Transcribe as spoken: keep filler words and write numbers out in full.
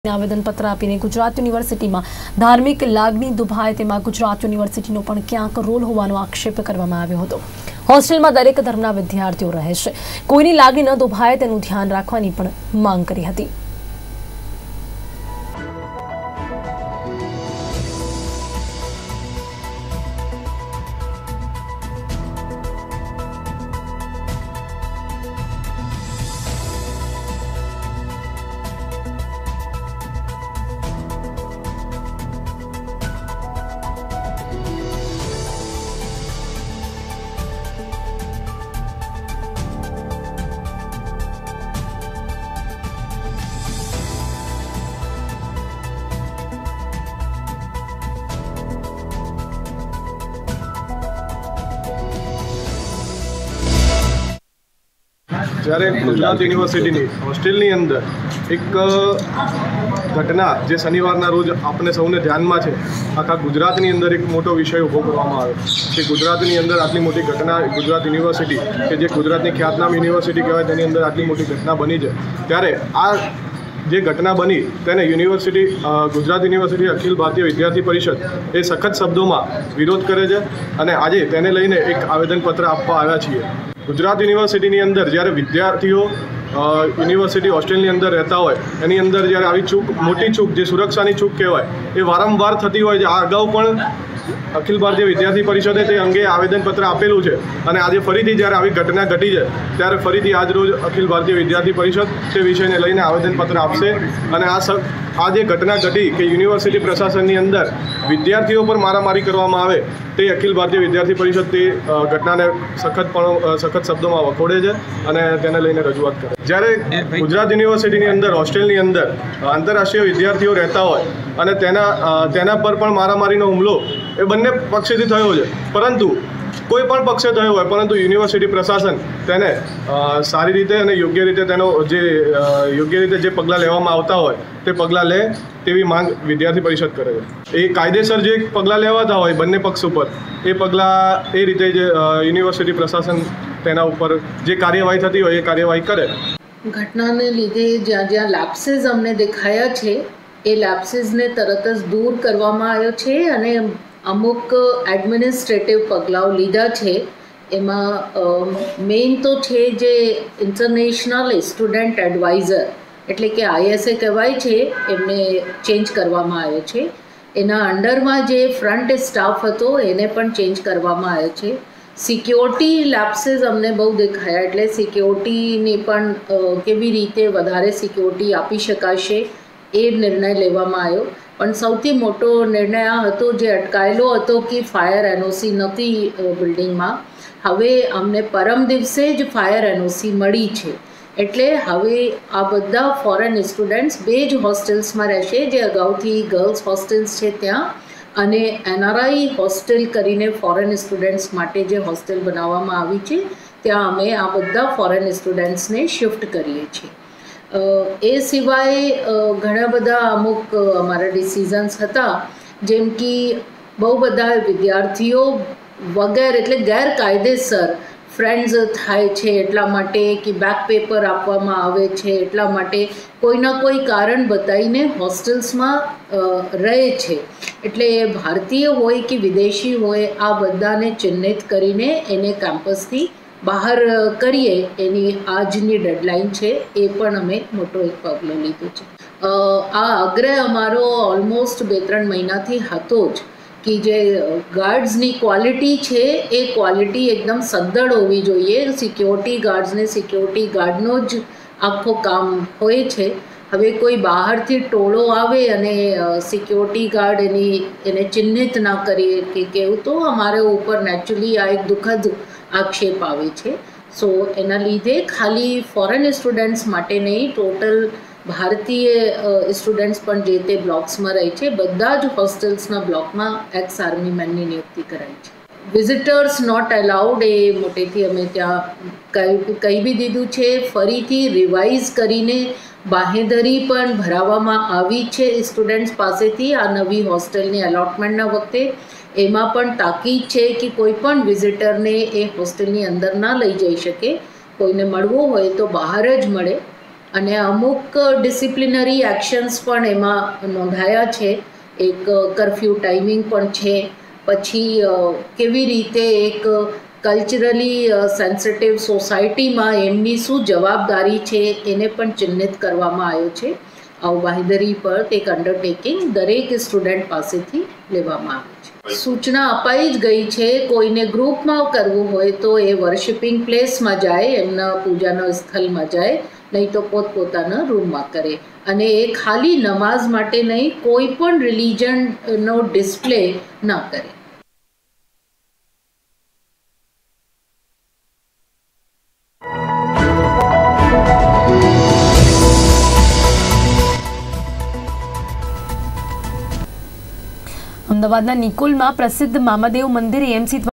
આવેદનપત્ર આપીને ગુજરાત યુનિવર્સિટીમાં ધાર્મિક લાગણી દુભાય તેમાં ગુજરાત યુનિવર્સિટીનો પણ ક્યાંક રોલ હોવાનો આક્ષેપ કરવામાં આવ્યો હતો। હોસ્ટેલમાં દરેક ધર્મના વિદ્યાર્થીઓ રહે છે, કોઈની લાગણી ન દુભાય તેનું ધ્યાન રાખવાની પણ માંગ કરી હતી। જ્યારે ગુજરાત યુનિવર્સિટીની હોસ્ટેલની અંદર એક ઘટના જે શનિવારના રોજ આપણે સૌને ધ્યાનમાં છે, આખા ગુજરાતની અંદર એક મોટો વિષય ઊભો કરવામાં આવ્યો કે ગુજરાતની અંદર આટલી મોટી ઘટના ગુજરાત યુનિવર્સિટી કે જે ગુજરાતની ખ્યાતનામ યુનિવર્સિટી કહેવાય તેની અંદર આટલી મોટી ઘટના બની છે, ત્યારે આ જે ઘટના બની તેને યુનિવર્સિટી ગુજરાત યુનિવર્સિટી અખિલ ભારતીય વિદ્યાર્થી પરિષદ એ સખત શબ્દોમાં વિરોધ કરે છે અને આજે તેને લઈને એક આવેદનપત્ર આપવા આવ્યા છીએ। ગુજરાત યુનિવર્સિટીની અંદર જ્યારે વિદ્યાર્થીઓ યુનિવર્સિટી હોસ્ટેલની અંદર રહેતા હોય એની અંદર જ્યારે આવી ચૂક મોટી ચૂક જે સુરક્ષાની ચૂક કહેવાય એ વારંવાર થતી હોય છે। આ અગાઉ પણ અખિલ ભારતીય વિદ્યાર્થી પરિષદે તે અંગે આવેદનપત્ર આપેલું છે અને આજે ફરીથી જ્યારે આવી ઘટના ઘટી છે ત્યારે ફરીથી આજ રોજ અખિલ ભારતીય વિદ્યાર્થી પરિષદ તે વિષયને લઈને આવેદનપત્ર આપશે અને આ આ જે ઘટના ઘટી કે યુનિવર્સિટી પ્રશાસનની અંદર વિદ્યાર્થીઓ પર મારામારી કરવામાં આવે તે અખિલ ભારતીય વિદ્યાર્થી પરિષદ તે ઘટનાને સખત પણ સખત શબ્દોમાં વખોડે છે અને તેને લઈને રજૂઆત કરે। જ્યારે ગુજરાત યુનિવર્સિટીની અંદર હોસ્ટેલની અંદર આંતરરાષ્ટ્રીય વિદ્યાર્થીઓ રહેતા હોય અને તેના તેના પર પણ મારામારીનો હુમલો એ બંને પક્ષેથી થયો છે, પરંતુ કોઈ પણ પક્ષે થયો હોય પરંતુ યુનિવર્સિટી પ્રશાસન તેને સારી રીતે અને યોગ્ય રીતે તેનો જે યોગ્ય રીતે જે પગલાં લેવામાં આવતા હોય તે પગલાં લે તેવી માંગ વિદ્યાર્થી પરિષદ કરે છે। એ કાયદેસર જે પગલાં લેવાતા હોય બંને પક્ષ ઉપર એ પગલાં એ રીતે જે યુનિવર્સિટી પ્રશાસન તેના ઉપર જે કાર્યવાહી થતી હોય એ કાર્યવાહી કરે। ઘટનાને લીધે જ્યાં જ્યાં લેપ્સીસ અમને દેખાયા છે એ લેપ્સીસને તરત જ દૂર કરવામાં આવ્યો છે અને અમુક એડમિનિસ્ટ્રેટિવ પગલાઓ લીધા છે। એમાં મેઇન તો છે જે ઇન્ટરનેશનલ સ્ટુડન્ટ એડવાઇઝર એટલે કે આઈએસએ કહેવાય છે એમને ચેન્જ કરવામાં આવ્યો છે। એના અંડરમાં જે ફ્રન્ટ સ્ટાફ હતો એને પણ ચેન્જ કરવામાં આવ્યો છે। સિક્યોરિટી લેપ્સીસ અમને બહુ દેખાયા એટલે સિક્યોરિટીની પણ કેવી રીતે વધારે સિક્યોરિટી આપી શકાશે એ નિર્ણય લેવામાં આવ્યો। પણ સૌથી મોટો નિર્ણય આ હતો જે અટકાયેલો હતો કે ફાયર એનઓસી નહોતી બિલ્ડિંગમાં, હવે અમને પરમ દિવસે જ ફાયર એનઓસી મળી છે એટલે હવે આ બધા ફોરેન સ્ટુડન્ટ્સ બે જ હોસ્ટેલ્સમાં રહેશે, જે અગાઉથી ગર્લ્સ હોસ્ટેલ્સ છે ત્યાં અને એનઆરઆઈ હોસ્ટેલ કરીને ફોરેન સ્ટુડન્ટ્સ માટે જે હોસ્ટેલ બનાવવામાં આવી છે ત્યાં અમે આ બધા ફોરેન સ્ટુડન્ટ્સને શિફ્ટ કરીએ છીએ। એ સિવાય ઘણા બધા અમુક અમારા ડિસિઝન્સ હતા, જેમ કે બહુ બધા વિદ્યાર્થીઓ વગેરે એટલે ગેરકાયદેસર ફ્રેન્ડ્સ થાય છે એટલા માટે કે બેક પેપર આપવામાં આવે છે એટલા માટે કોઈના કોઈ કારણ બતાવીને હોસ્ટેલ્સમાં રહે છે, એટલે એ ભારતીય હોય કે વિદેશી હોય આ બધાને ચિહ્નિત કરીને એને કેમ્પસથી બહાર કરીએ એની આજની ડેડલાઇન છે। એ પણ અમે મોટો એક પગલો લીધો છે। આ આગ્રહ અમારો ઓલમોસ્ટ બે ત્રણ મહિનાથી હતો જ કે જે ગાર્ડ્સની ક્વોલિટી છે એ ક્વોલિટી એકદમ સદ્ધર હોવી જોઈએ। સિક્યોરિટી ગાર્ડ્સને સિક્યોરિટી ગાર્ડનો જ આખો કામ હોય છે। હવે કોઈ બહારથી ટોળો આવે અને સિક્યોરિટી ગાર્ડ એની એને ચિહ્નિત ના કરીએ કે કેવું તો અમારા ઉપર નેચરલી આ એક દુઃખદ આક્ષેપ આવે છે। સો એના લીધે ખાલી ફોરેન સ્ટુડન્ટ્સ માટે નહીં, ટોટલ ભારતીય સ્ટુડન્ટ્સ પણ જે તે બ્લોક્સમાં રહે છે બધા જ હોસ્ટેલ્સના બ્લોકમાં એક્સ આર્મી મેનની નિયુક્તિ કરાઈ છે। વિઝિટર્સ નોટ અલાઉડ એ મોટેથી અમે ત્યાં કહી કહી બી દીધું છે। ફરીથી રિવાઇઝ કરીને બાહેધરી પણ ભરાવવામાં આવી છે સ્ટુડન્ટ્સ પાસેથી આ નવી હોસ્ટેલની એલોટમેન્ટના વખતે। એમાં પણ તાકીદ છે કે કોઈ પણ વિઝિટરને એ હોસ્ટેલની અંદર ના લઈ જઈ શકે, કોઈને મળવું હોય તો બહાર જ મળે। અને અમુક ડિસિપ્લિનરી એક્શન્સ પણ એમાં નોંધાયા છે. એક કરફ્યુ ટાઈમિંગ પણ છે. પછી કેવી રીતે એક કલ્ચરલી સેન્સિટિવ સોસાયટીમાં એમની શું જવાબદારી છે એને પણ ચિહ્નિત કરવામાં આવ્યો છે. આવું બાંહેધરી પર એક અંડરટેકિંગ દરેક સ્ટુડન્ટ પાસેથી લેવામાં આવે છે. સૂચના અપાઈ જ ગઈ છે, કોઈને ગ્રુપમાં કરવું હોય તો એ વર્શિપિંગ પ્લેસમાં જાય, એમના પૂજાના સ્થળમાં જાય, નહીં તો પોતપોતાના રૂમમાં કરે. અને એ ખાલી નમાઝ માટે નહીં, કોઈ પણ રિલિજનનો ડિસ્પ્લે ના કરે. અમદાવાદના નિકોલમાં પ્રસિદ્ધ મામાદેવ મંદિર એએમસી